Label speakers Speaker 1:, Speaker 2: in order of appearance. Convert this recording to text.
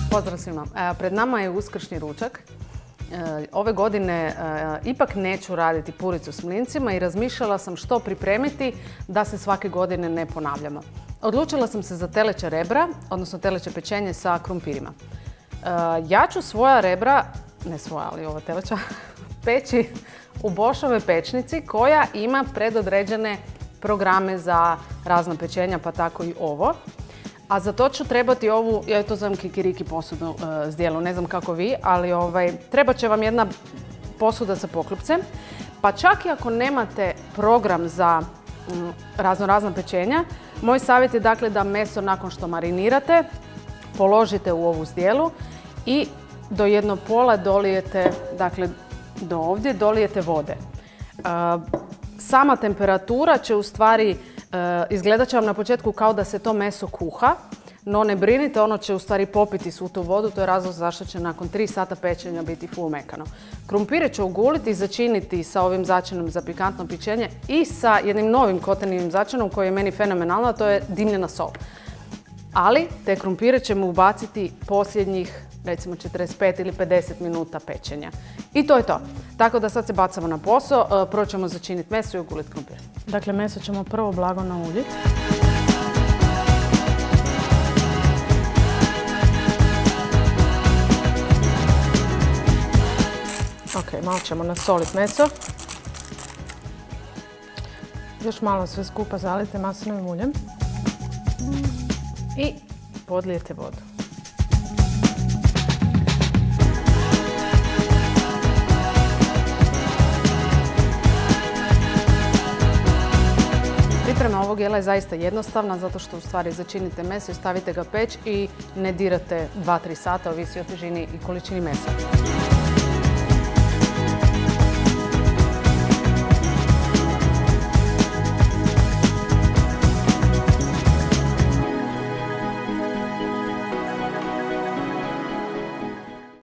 Speaker 1: Pozdrav svima. Pred nama je uskršnji ručak. Ove godine ipak neću raditi puricu s mlincima i razmišljala sam što pripremiti da se svake godine ne ponavljamo. Odlučila sam se za teleće rebra, odnosno teleće pečenje sa krumpirima. Ja ću svoja rebra, ne svoja, ali ova teleća, peći u Boschove pečnici koja ima predodređene programe za razna pečenja, pa tako i ovo. A za to ću trebati ovu, ja to zovem kikiriki posudnu zdjelu, ne znam kako vi, ali trebat će vam jedna posuda sa poklopcem. Pa čak i ako nemate program za razna pečenja, moj savjet je dakle da meso nakon što marinirate, položite u ovu zdjelu i do jedno pola dolijete, dakle do ovdje, dolijete vode. Sama temperatura će u stvari izgledat će vam na početku kao da se to meso kuha, no ne brinite, ono će u stvari popiti svu tu vodu, to je razlog zašto će nakon 3 sata pečenja biti full mekano. Krumpire ću oguliti i začiniti sa ovim začinom za pikantno pečenje i sa jednim novim kotenivim začinom koji je meni fenomenalno, a to je dimljena sol. Ali te krumpire ćemo ubaciti posljednjih recimo 45 ili 50 minuta pečenja. I to je to. Tako da sad se bacamo na posao, prvo ćemo začiniti meso i oguliti krumpir. Dakle, meso ćemo prvo blago nauljiti. Ok, malo ćemo nasoliti meso. Još malo sve skupa zalijete maslinovim uljem. I podlijete vodu. Priprema ovog jela je zaista jednostavna zato što u stvari začinite meso i stavite ga peć i ne dirate 2-3 sata, ovisi o težini i količini mesa.